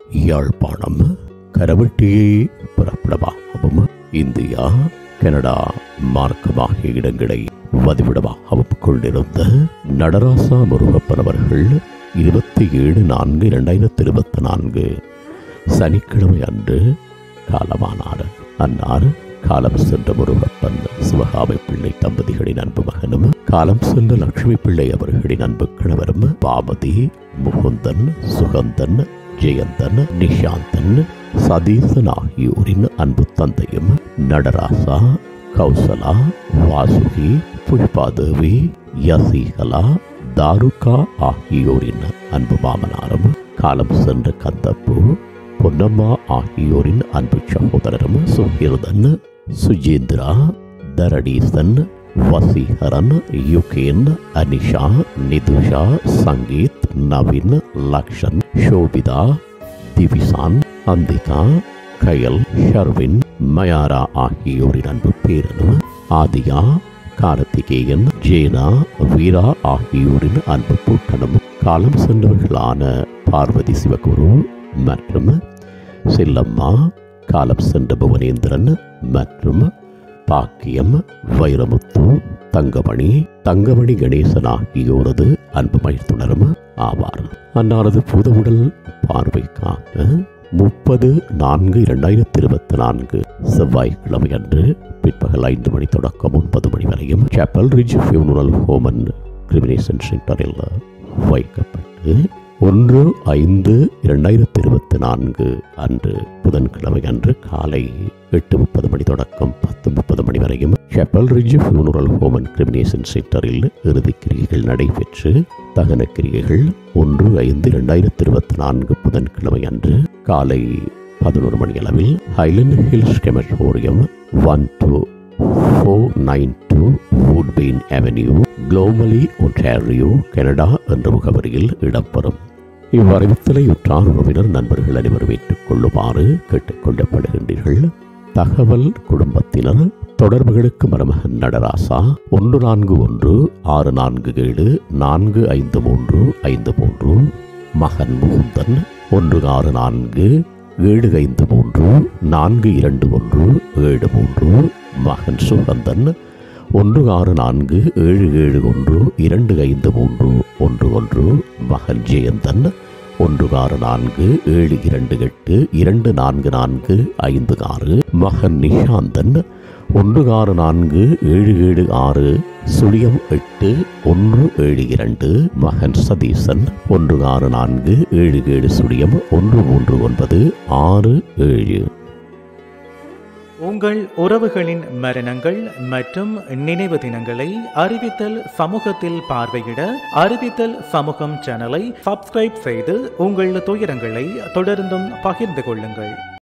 யாழ்ப்பாணம் கரவெட்டியை புறப்படமாகவும் India Canada மார்க்கமாகிய இடங்களை வதிவிடமாகவும் கொண்டிருந்த நடராசா முருகப்பன் அவர்கள் 27/4/2024 சனிக்கிழமை அன்று காலமானார். அன்னார் காலம் சென்ற முருகப்பன் சிவகாமி பிள்ளை தம்பதிகளின் அன்பு மகனும் காலம் சென்ற லட்சுமி பிள்ளை அவர்களின் அன்பு கணவரும் பாமதி, முகுந்தன், சுகந்தன், ஜெயந்தன், நிஷாந்தன், சதீசன் ஆகியோரின் அன்பு தந்தையும் நடராசா, கௌசலா, வாசுகி, புஷ்பாதேவி, யசீகலா, தாருகா ஆகியோரின் அன்பு மாமனாரும் காலம் சென்ற கந்தப்பு, பொன்னம்மா ஆகியோரின் அன்பு சகோதரரும் சுகிர்தன், சுஜேந்திரா, தரணீசன், வசீகரன், யுகேன், அனிஷா, நிதுஷா, சங்கீத், நவீன், லக்ஷன், ஷோபிதா, திவிசான், அந்திகா, கயல், ஷர்வின், மயாரா ஆகியோரின் அன்பு பேரனும் ஆதியா, கார்த்திகேயன், ஜேனா, வீரா ஆகியோரின் அன்பு கூட்டனும் காலம் சென்றவர்களான பார்வதி சிவகுரு மற்றும் செல்லம்மா, காலம் சென்ற புவனேந்திரன் மற்றும் பாக்கியம், வைரமுத்து, தங்கமணி கணேசன் ஆகியோரது அன்பு மைத்துனரும் ஆவார். அன்னாரது புதவுடல் பார்வைக்காக 30/4/2024 செவ்வாய்க்கிழமை அன்று பிற்பகல் 5 மணி தொடக்கம் 9 மணி வரையும் Chapel Ridge Funeral Home and Cremation சென்டரில் வைக்கப்பட்டு 1/5/2024 அன்று புதன்கிழமை அன்று காலை 8:30 மணி தொடக்கம் 10:30 மணி வரையும் Chapel Ridge Funeral Home and Cremation சென்டரில் இறுதிக்கிரியைகள் நடைபெற்று தகனக்கிரியைகள் 1/5/2024 புதன்கிழமை அன்று காலை 11 மணி அளவில் Highland Hills Crematorium 12492 Woodbine Avenue, Gormley, Ontario, Canada என்ற முகவரியில் இடம்பெறும். இவ்வறிவித்தலை உற்றார் உறவினர் நண்பர்கள் அனைவரும் ஏற்றுக் கொள்ளுமாறு கேட்டுக்கொள்ளப்படுகின்றீர்கள். தகவல் குடும்பத்தினர் தொடர்புகளுக்கு மருமகன் நடராசா 141647453353, மகன் முகுந்தன் 164753422173, மகன் சுகந்தன் 164771253111, மகன் ஜெயந்தன் 164728244556, மகன் நிஷாந்தன் 164776-8172, மகன் சதீசன் 164777-13967. உங்கள் உறவுகளின் மரணங்கள் மற்றும் நினைவு தினங்களை அறிவித்தல் சமூகத்தில் பார்வையிட அறிவித்தல் சமூகம் சேனலை சப்ஸ்கிரைப் செய்து உங்கள் துயரங்களை தொடர்ந்தும் பகிர்ந்து கொள்ளுங்கள்.